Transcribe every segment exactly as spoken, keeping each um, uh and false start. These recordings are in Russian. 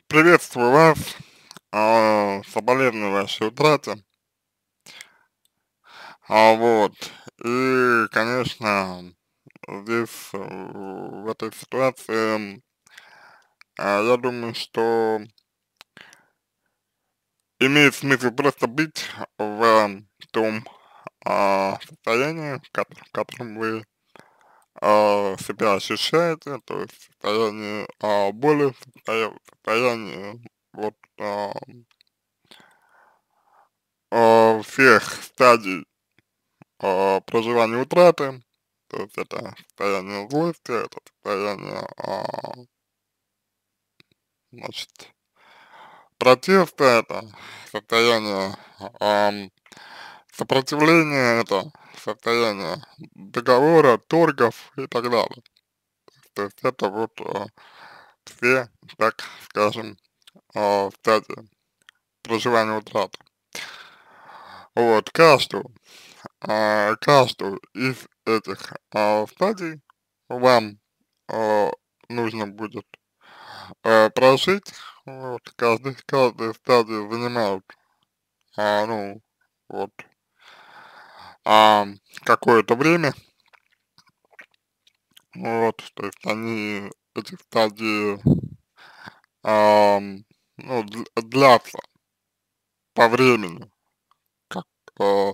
Приветствую вас, а, соболезную вашей утрате. А, вот, и, конечно, здесь, э, в этой ситуации, а, я думаю, что имеет смысл просто быть в том, а, состоянии, в кото в котором вы, а, себя ощущаете, то есть состояние, а, боли, состоя состояние вот, а а, всех стадий а, проживания утраты, то есть это состояние злости, это состояние, а, значит, протеста, это состояние ам, сопротивления, это состояние договора, торгов и так далее. То есть это вот а, все, так скажем, а, стадии проживания утраты. Вот, каждую, а, каждую из этих а, стадий вам а, нужно будет э, прожить. Вот, каждый, каждая стадия занимает, а, ну, вот, а, какое-то время. Вот, то есть они, эти стадии, ам, ну, дл- длятся по времени, как э,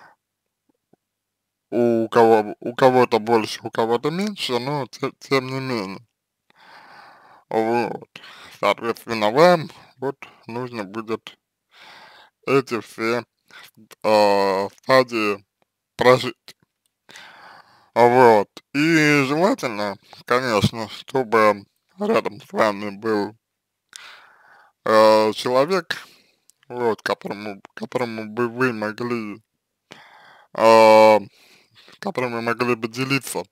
у кого, у кого-то больше, у кого-то меньше, но те- тем не менее. Вот, соответственно, вам вот нужно будет эти все э, стадии прожить. Вот. И желательно, конечно, чтобы рядом с вами был э, человек, вот, которому, которому бы вы могли, э, которым вы могли бы делиться,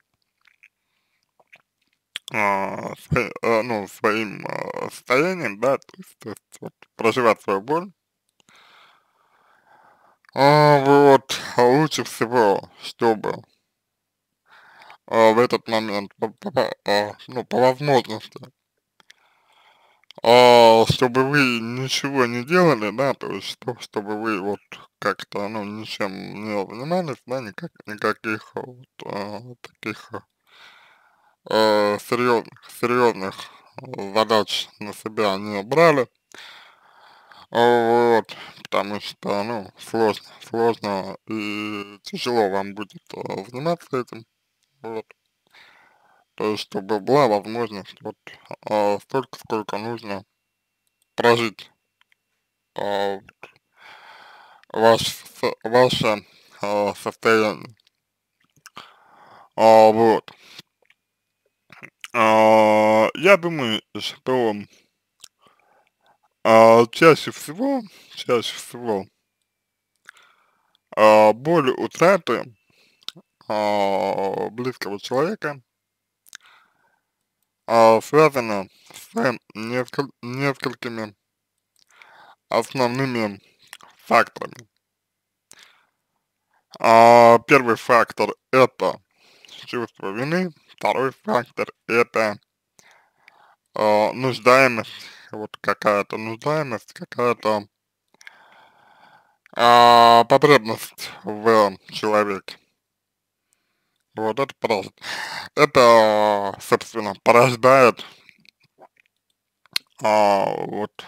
э, свои- э, ну, своим э, состоянием, да, то есть, то есть вот, проживать свою боль. А, вот, а лучше всего, чтобы э, в этот момент, по, по- по- а, ну, по возможности, А, чтобы вы ничего не делали, да, то есть, что, чтобы вы вот как-то, ну, ничем не занимались, да, никак, никаких вот а, таких э, серьезных, серьезных задач на себя не брали, а, вот, потому что, ну, сложно, сложно и тяжело вам будет а, заниматься этим, вот, то есть, чтобы была возможность вот а, столько, сколько нужно прожить а, ваш, с- ваше а, состояние. А, вот. А, я думаю, что а, чаще всего, чаще всего а, боль утраты а, близкого человека а, связана с несколь- несколькими основными факторами. А, первый фактор это чувство вины, второй фактор это а, нуждаемость, вот какая-то нуждаемость, какая-то а, потребность в человеке. Вот это просто, это, собственно, порождает а, вот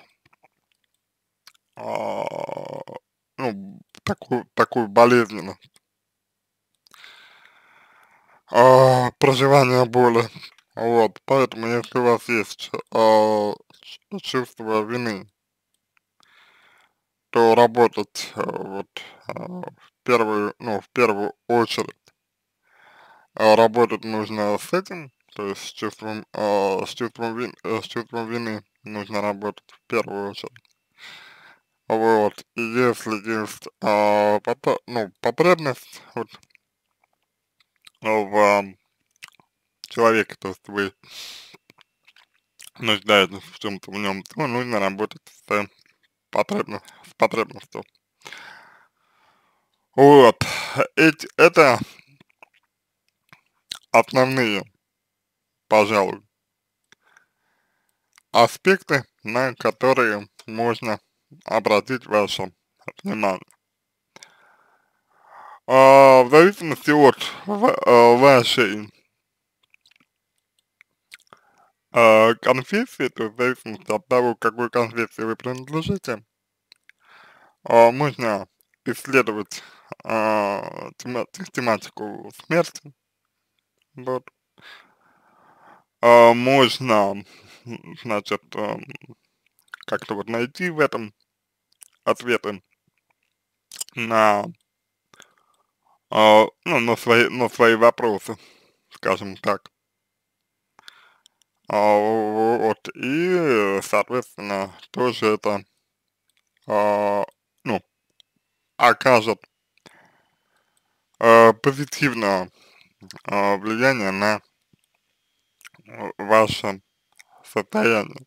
а, ну, такую, такую болезненность а, проживания боли. Вот, поэтому если у вас есть а, ч- чувство вины, то работать а, вот а, в первую, ну, в первую очередь а, работать нужно с этим, то есть с чувством, а, с чувством вин, э, с чувством вины нужно работать в первую очередь. Вот, и если есть а, пото- ну, потребность вот, в а, человеке, то есть вы нуждаетесь в чем-то в нем, то нужно работать с, потребно, с потребностью. Вот, эти, это основные, пожалуй, аспекты, на которые можно обратить ваше внимание. А, в зависимости от ва а, вашей а, конфессии, то есть в зависимости от того, к какой конфессии вы принадлежите, а, можно исследовать а, тема тематику смерти, вот. А, можно, м, значит, ам, как-то вот найти в этом ответы на, а, ну, на свои на свои вопросы, скажем так. А, вот, и, соответственно, тоже это, а, ну, окажет а, позитивное а, влияние на э, ваше состояние.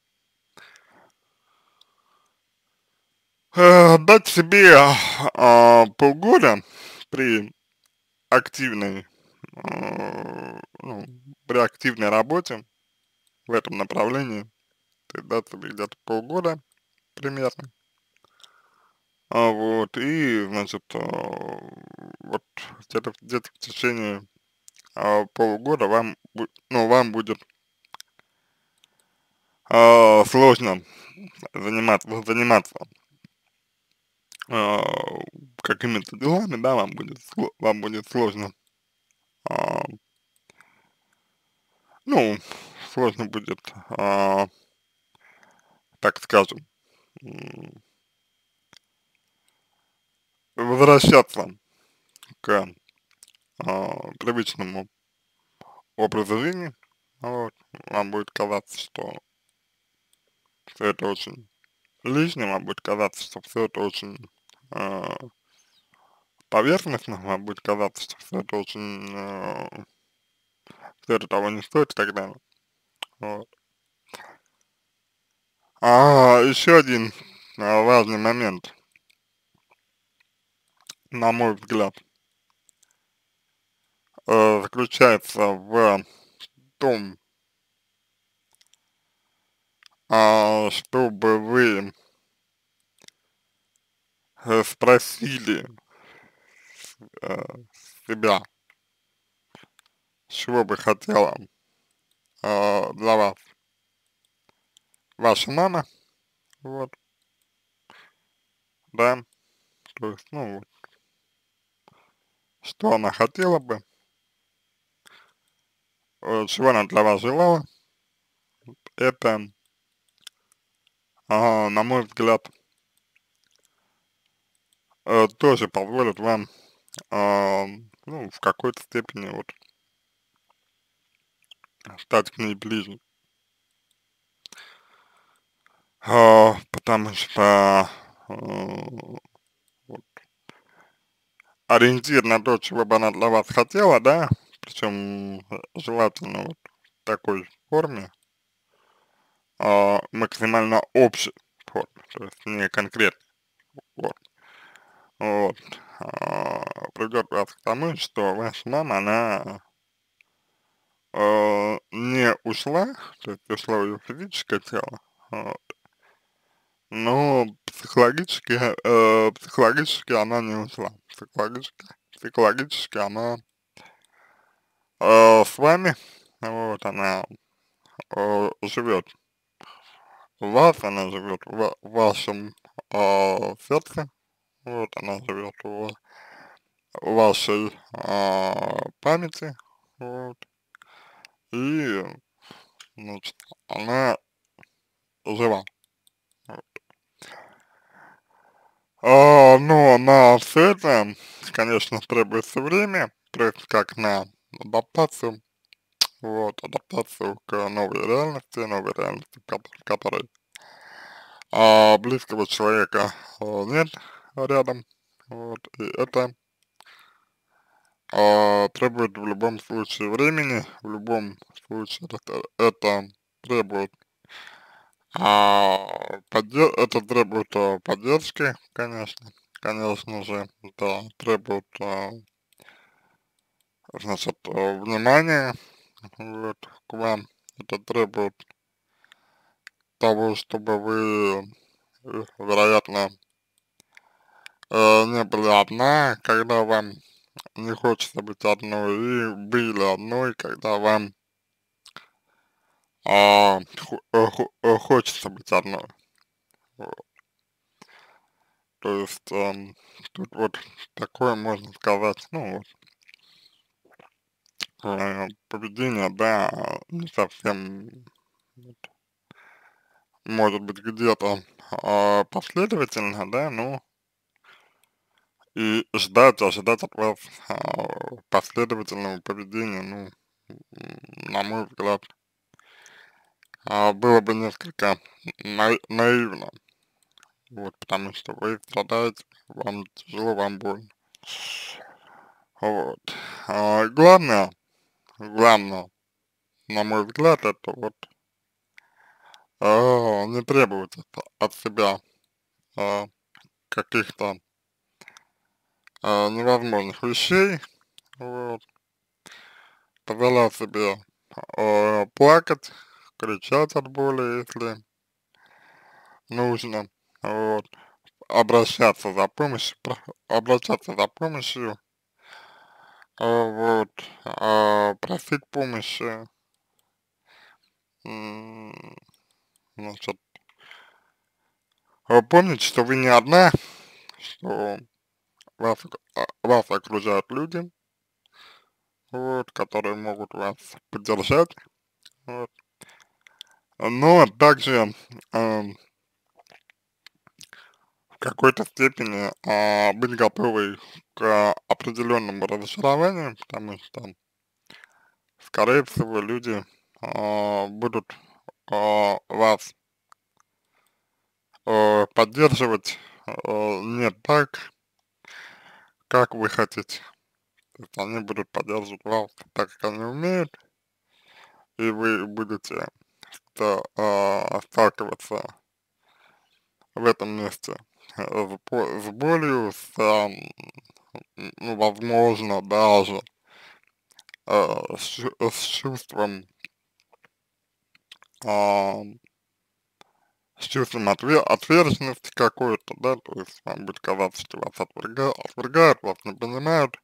Э, дать себе а, полгода при активной, э, ну, при активной работе в этом направлении, то есть дать себе где-то полгода примерно, а, вот, и, значит, а, вот где-то где-то в течение а, полугода вам, бу- ну, вам будет а, сложно заниматься, заниматься а, какими-то делами, да, вам будет, сло- вам будет сложно, а, ну, сложно будет, а, так скажем, м, возвращаться к а, привычному образу жизни, вот, вам будет казаться, что все это очень лишним, вам будет казаться, что все это очень а, поверхностно, вам будет казаться, что все это очень, а, все это того не стоит и так далее. Вот. А еще один а, важный момент, на мой взгляд, э, заключается в том, а, чтобы вы э, спросили э, себя, чего бы хотела э, для вас ваша мама, вот, да, то есть, ну, вот, что она хотела бы, э, чего она для вас желала, это, а, на мой взгляд, э, тоже позволит вам, а, ну, в какой-то степени вот стать к ней ближе. А, потому что э, вот, ориентир на то, чего бы она для вас хотела, да, причем э, желательно вот в такой форме, а, максимально общей форме, то есть не конкретной форме. Вот, а, придет вас к тому, что ваша мама, она э, не ушла, то есть ушло ее физическое тело, вот, но психологически, э, психологически она не ушла. Психологически, психологически она э, с вами, вот, она э, живет в вас, она живет в, ва- в вашем э, сердце, вот, она живет в, в вашей э, памяти, вот, и, значит, она жива. Вот. А, но на все это, конечно, требуется время, то есть как на адаптацию, вот, адаптацию к новой реальности, новой реальности, в кото- в которой а, близкого человека а, нет рядом, вот, и это а, требует в любом случае времени, в любом случае это, это требует, а, подде- это требует а, поддержки, конечно, конечно же, это требует, а, значит, а, внимания, вот, к вам, это требует того, чтобы вы, э, вероятно, э, не были одна, когда вам не хочется быть одной, и были одной, когда вам а, хо э, хо э, хочется быть одной. Вот. То есть, эм, тут вот такое можно сказать, ну вот, э, поведение, да, не совсем вот, может быть где-то а, последовательно, да, ну и ждать, ожидать от вас а, последовательного поведения, ну, м, на мой взгляд, а, было бы несколько наи- наивно, вот, потому что вы страдаете, вам тяжело, вам больно, вот. А, главное, главное, на мой взгляд, это вот а, не требовать от, от себя а, каких-то а, невозможных вещей, вот, позволять себе э, плакать, кричать от боли, если нужно, вот, обращаться за помощью, про- обращаться за помощью, э, вот, а, просить помощи, м, значит, э, помнить, что вы не одна, что вас, ок- а, вас окружают люди, вот, которые могут вас поддержать, вот, но также эм, в какой-то степени а, быть готовой к определенному разочарованию, потому что, скорее всего, люди а, будут а, вас а, поддерживать а, не так, как вы хотите. То есть они будут поддерживать вас так, как они умеют, и вы будете да, а, сталкиваться в этом месте э, с, бо- с болью, с, а, м, ну, возможно, даже э, с, чу- с чувством, а, с чувством отве ответственности какой-то, да, то есть вам будет казаться, что вас отверга отвергают, вас не понимают,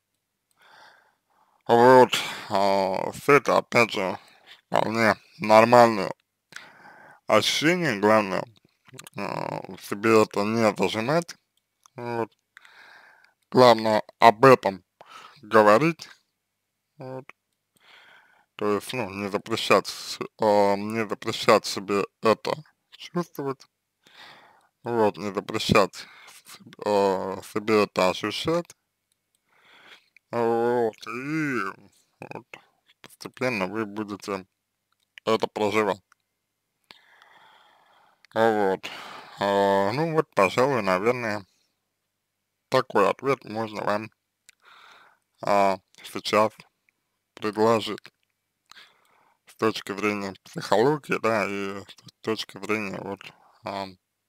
вот, а, все это, опять же, вполне нормальное ощущение, главное, а, в себе это не зажимать, вот, главное об этом говорить, вот, то есть, ну, не запрещать, с- а, не запрещать себе это чувствовать, вот, не запрещать э, себе это ощущать, вот, и вот, постепенно вы будете это проживать, вот. А, ну вот, пожалуй, наверное, такой ответ можно вам а, сейчас предложить с точки зрения психологии, да, и с точки зрения вот а,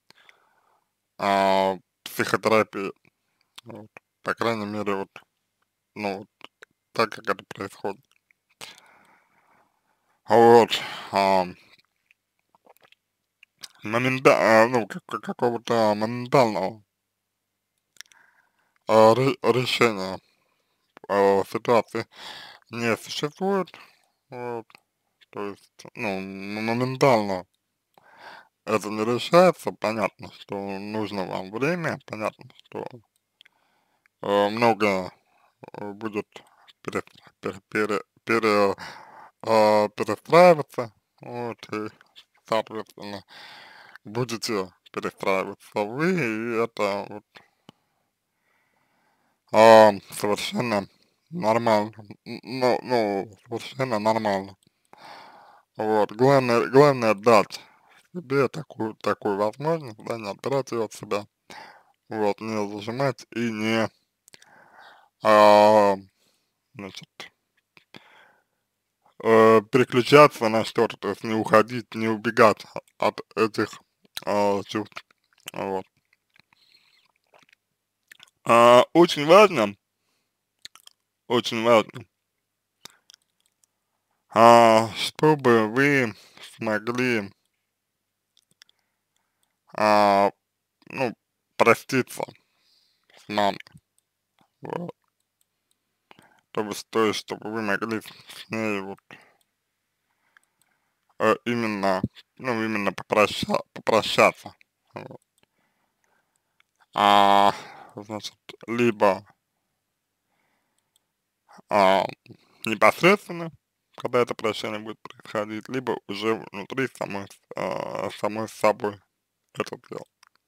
а, психотерапии, вот. По крайней мере, вот, ну, вот так, как это происходит. Вот, а, момента, а, ну, как, какого-то моментального а, ре- решения а, ситуации не существует, вот, то есть, ну, м- моментально это не решается, понятно, что нужно вам время, понятно, что э, много э, будет пере, пере, пере, пере, а, перестраиваться, вот, и, соответственно, будете перестраиваться вы, и это вот а, совершенно нормально, н- ну, ну, совершенно нормально. Вот, главное, главное дать себе такую, такую возможность, да, не отбирать ее от себя, вот, не зажимать и не, а, значит, э, переключаться на что-то, то есть не уходить, не убегать от этих а, чувств, вот. А, очень важно, очень важно, а, чтобы вы смогли а, ну, проститься с мамой, вот, чтобы, то есть, чтобы вы могли с ней вот э, именно, ну, именно попроща, попрощаться, вот. А, значит, либо а, непосредственно, когда это прощание будет происходить, либо уже внутри самой, с- а, самой с собой это дело.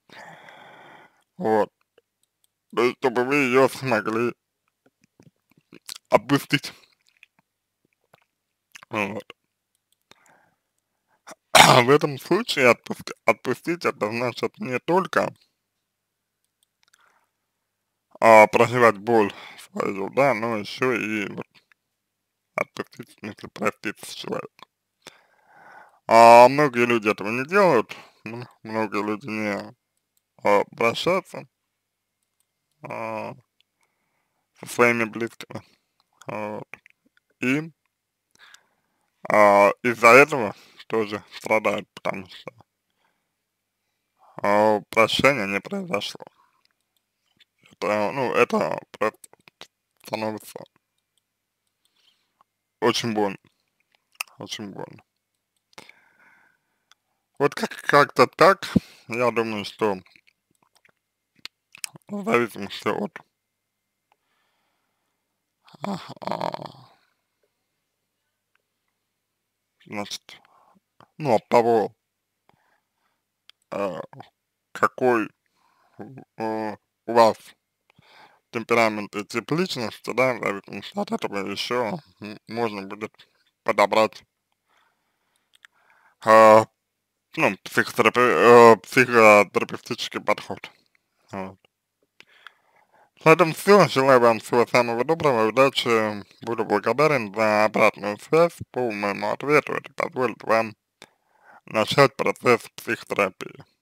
Вот. То есть, чтобы вы ее смогли отпустить. Вот. А в этом случае отпуск- отпустить это значит не только а, проживать боль свою, да, но еще и вот отпустить, в смысле проститься с человеком. А многие люди этого не делают, м, многие люди не а, прощаются а, со своими близкими. Вот. И а, из-за этого тоже страдают, потому что а, прощения не произошло. Это, ну, это просто становится очень больно, очень больно. Вот как- как-то так, я думаю, что в зависимости от, а, а, значит, ну, от того, а, какой у у вас темперамент и тип личности, да, в зависимости от этого еще м, можно будет подобрать, а, ну, психотерапе э, психотерапевтический подход. Вот. На этом все. Желаю вам всего самого доброго, удачи. Буду благодарен за обратную связь по моему ответу. Это позволит вам начать процесс психотерапии.